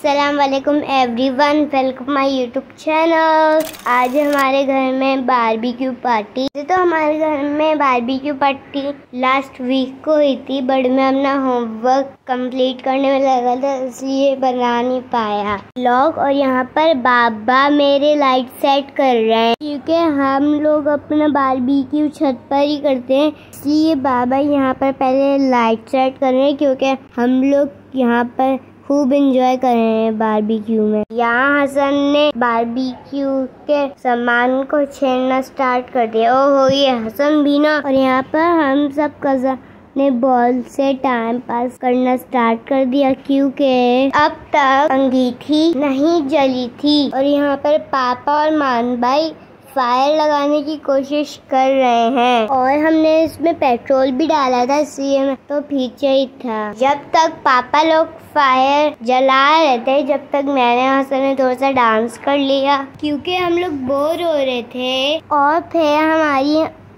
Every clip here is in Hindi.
अस्सलाम वालेकुम everyone, welcome my YouTube channel. आज हमारे घर में बारबेक्यू पार्टी। तो हमारे घर में बारबेक्यू पार्टी लास्ट वीक को हुई थी, बट मैं अपना होमवर्क कंप्लीट करने में लगा था, इसलिए बना नहीं पाया व्लॉग। और यहाँ पर बाबा मेरे लाइट सेट कर रहे हैं, क्योंकि हम लोग अपना बारबेक्यू छत पर ही करते हैं, इसलिए बाबा यहाँ पर पहले लाइट सेट कर रहे हैं, क्योंकि हम लोग यहाँ पर खूब एंजॉय कर रहे हैं बारबेक्यू में। यहाँ हसन ने बारबेक्यू के सामान को छेड़ना स्टार्ट कर दिया। ओहो, ये हसन भी ना। और यहाँ पर हम सब कज़न ने बॉल से टाइम पास करना स्टार्ट कर दिया, क्योंकि अब तक अंगीठी नहीं जली थी। और यहाँ पर पापा और मान भाई फायर लगाने की कोशिश कर रहे हैं, और हमने इसमें पेट्रोल भी डाला था, इसलिए मैं तो पीछे ही था। जब तक पापा लोग फायर जला रहे थे, जब तक मैंने हसन ने थोड़ा सा डांस कर लिया, क्योंकि हम लोग बोर हो रहे थे। और फिर हमारी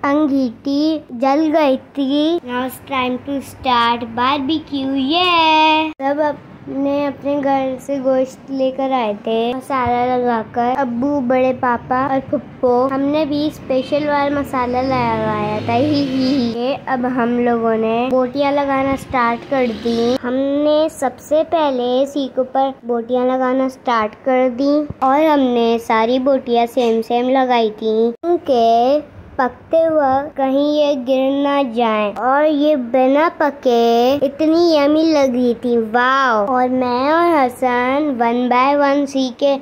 अंगीठी जल गई थी। Now it's time to start barbecue. ये सब अपने घर से गोश्त लेकर आए थे, मसाला लगाकर। अब्बू, बड़े पापा और फुप्पो, हमने भी स्पेशल वाला मसाला लगाया था। ही अब हम लोगों ने बोटियां लगाना स्टार्ट कर दी। हमने सबसे पहले सीखों पर बोटियां लगाना स्टार्ट कर दी, और हमने सारी बोटियां सेम लगाई थी, क्योंकि पकते वक्त कहीं ये गिर ना जाए। और ये बिना पके इतनी यमी लग रही थी, वाव। और मैं और हसन 1 बाय 1 सीखे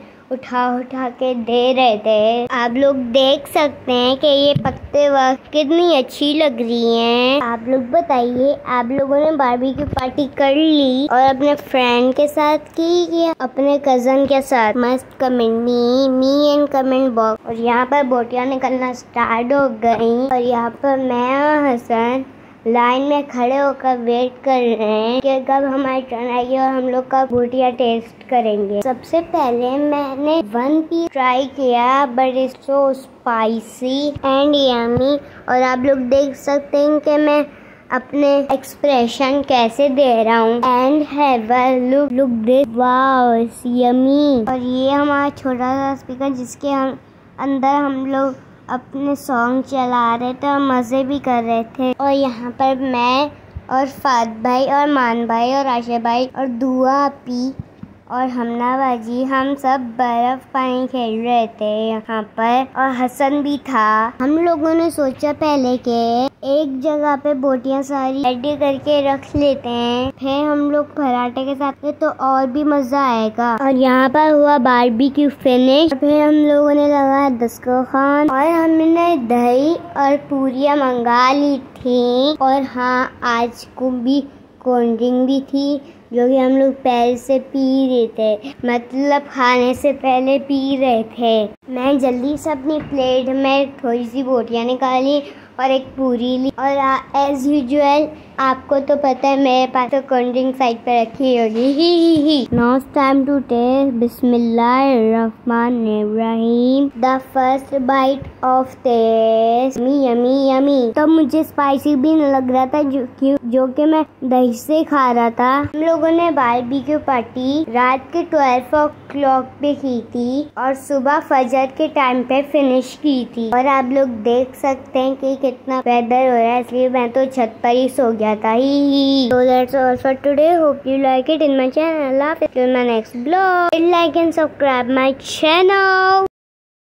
उठा के दे रहे थे। आप लोग देख सकते हैं कि ये पकते वक्त कितनी अच्छी लग रही हैं। आप लोग बताइए, आप लोगों ने बारबेक्यू पार्टी कर ली और अपने फ्रेंड के साथ की या अपने कजन के साथ? मस्त comment me and comment box. और यहाँ पर बोटियां निकलना स्टार्ट हो गई, और यहाँ पर मैं और हसन लाइन में खड़े होकर वेट कर रहे हैं कि कब हमारी टर्न आएगी और हम लोग कब बोटियां टेस्ट करेंगे। सबसे पहले मैंने 1 पीस ट्राई किया, but it's so spicy and yummy. और आप लोग देख सकते हैं कि मैं अपने एक्सप्रेशन कैसे दे रहा हूँ। And have a look this, wow, it's yummy. और ये हमारा छोटा सा स्पीकर, जिसके अंदर हम लोग अपने सॉन्ग चला रहे थे और मज़े भी कर रहे थे। और यहाँ पर मैं और फाद भाई और मान भाई और आशा भाई और दुआ आपी और हमना बाजी, हम सब बर्फ पानी खेल रहे थे यहाँ पर, और हसन भी था। हम लोगों ने सोचा पहले कि एक जगह पे बोटियां सारी रेडी करके रख लेते हैं, फिर हम लोग पराठे के साथ तो और भी मजा आएगा। और यहाँ पर हुआ बारबेक्यू फिनिश। फिर हम लोगों ने लगाया दस्तरखान, और हमने दही और पूरियां मंगा ली थी। और हाँ, आज को भी कोल्ड ड्रिंक भी थी, जो कि हम लोग पहले से पी रहे थे, मतलब खाने से पहले पी रहे थे। मैं जल्दी से अपनी प्लेट में थोड़ी सी बोटियां निकाली और एक पूरी ली। और एज यूजुअल आपको तो पता है, मेरे पास तो कोल्ड ड्रिंक साइड पे रखी होगी। ही now it's time to taste. बिस्मिल्लाहिर्रहमानिर्रहीम। The first bite of this, yummy yummy. तो मुझे स्पाइसी भी लग रहा था, जो कि मैं दही से खा रहा था। हम लोगों ने बारबेक्यू पार्टी रात के 12 o'clock पे की थी, और सुबह फजर के टाइम पे फिनिश की थी। और आप लोग देख सकते हैं कि कितना वेदर हो रहा है, इसलिए मैं तो छत पर ही सो गया था। So that's all for today. Hope you like it in my channel. Love it. Till my next vlog. Like and subscribe my channel.